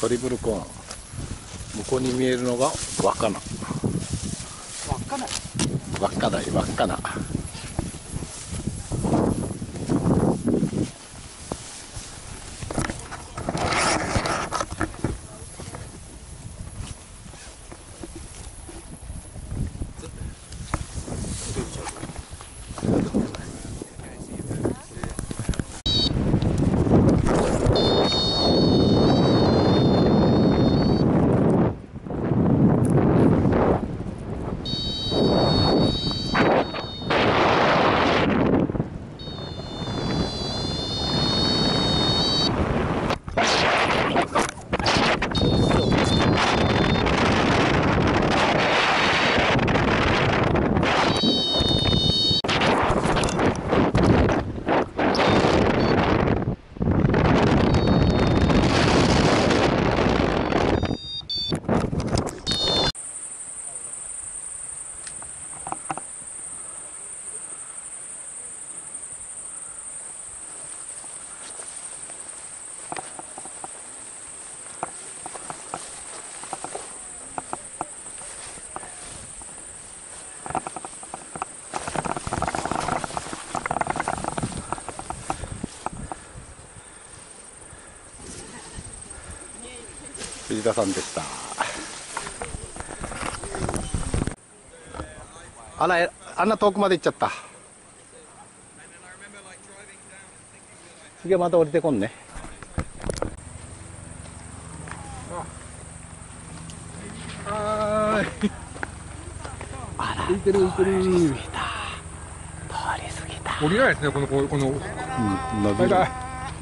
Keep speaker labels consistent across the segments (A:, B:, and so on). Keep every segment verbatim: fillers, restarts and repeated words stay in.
A: トリプルコーン。向こうに見えるのが稚内。
B: 稚内。
A: 稚内、稚内。藤田さんでした。あら、あんな遠くまで行っちゃった。次はまた降りてこんね。
B: はーい。
A: あら、
B: 浮いてる浮いてる。
A: 通り過ぎた。通り過ぎた。
B: 降りないですね、このこのこの。うん、
A: 伸びる。
B: バイバイ。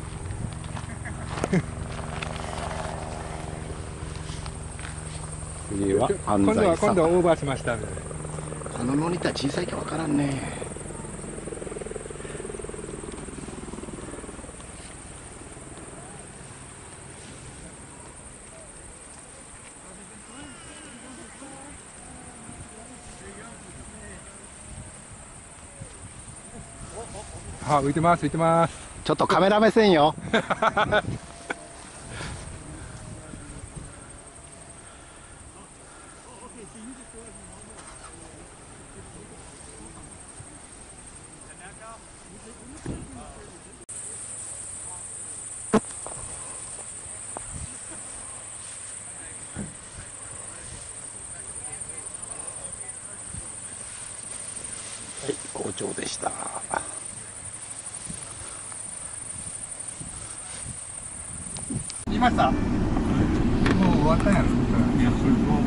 A: 次は安
B: 今度は
A: 西さん。
B: 今度はオーバーしましたね。
A: あのモニター小さいかわからんね。
B: あ、浮いてます浮いてます。
A: ちょっとカメラ目線よ。はい、好調でした。
B: 見ました。もう終わったんやろ。いや、それも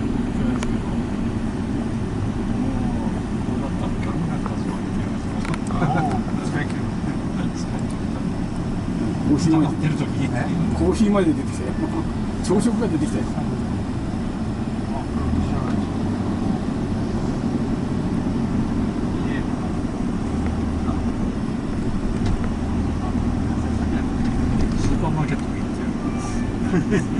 B: コーヒーまで出るとき、コーヒーまで出てきたよ。朝食が出てきたよ。スーパーマーケットに行ってる。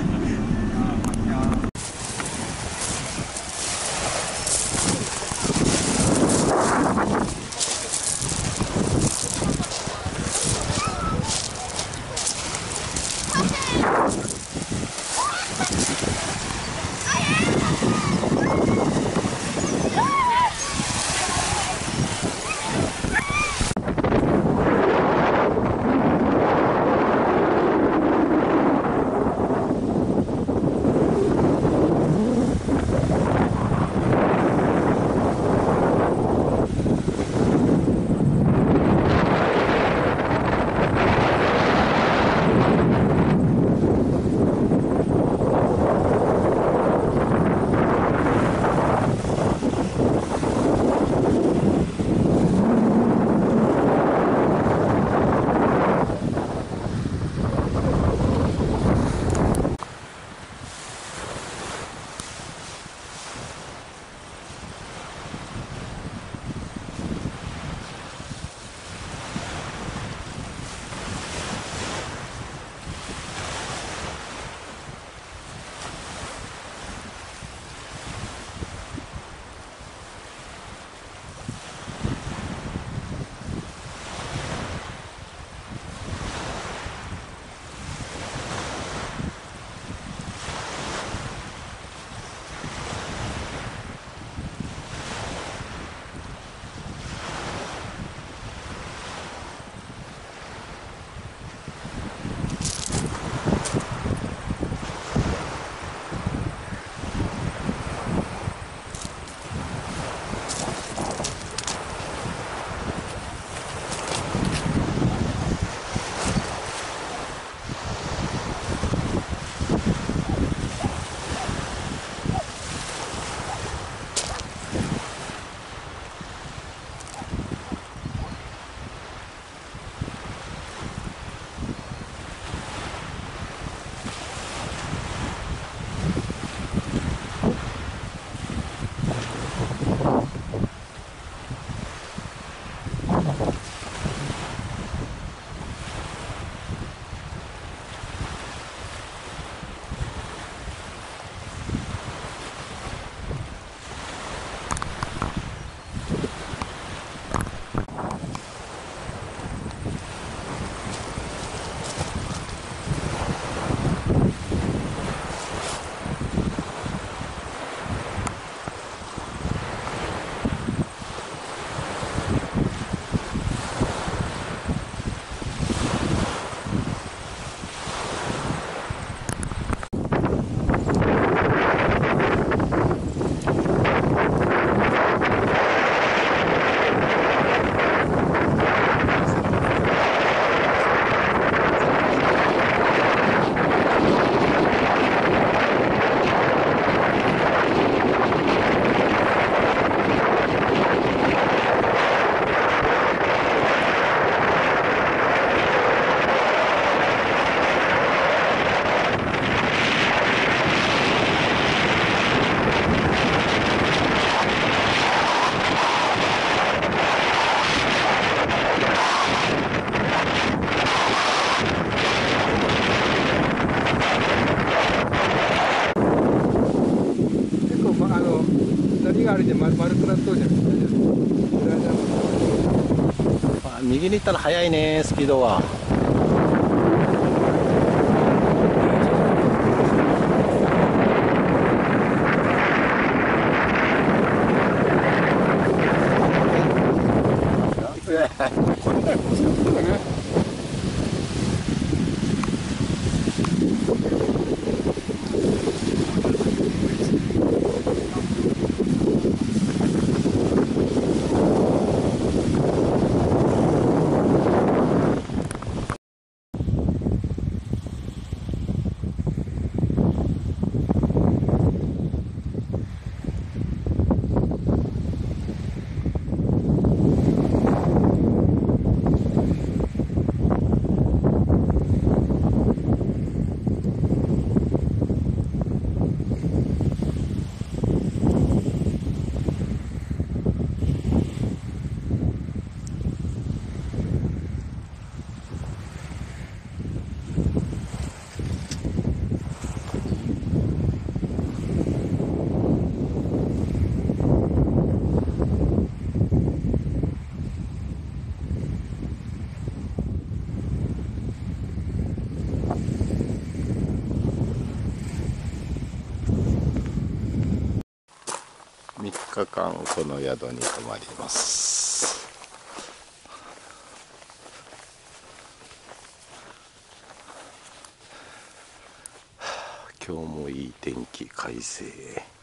A: 丸くなっとるじゃん。あ、右に行ったら速いね、スピードは。
B: これから腰のことだね。
A: みっかかんこの宿に泊まります。今日もいい天気、快晴。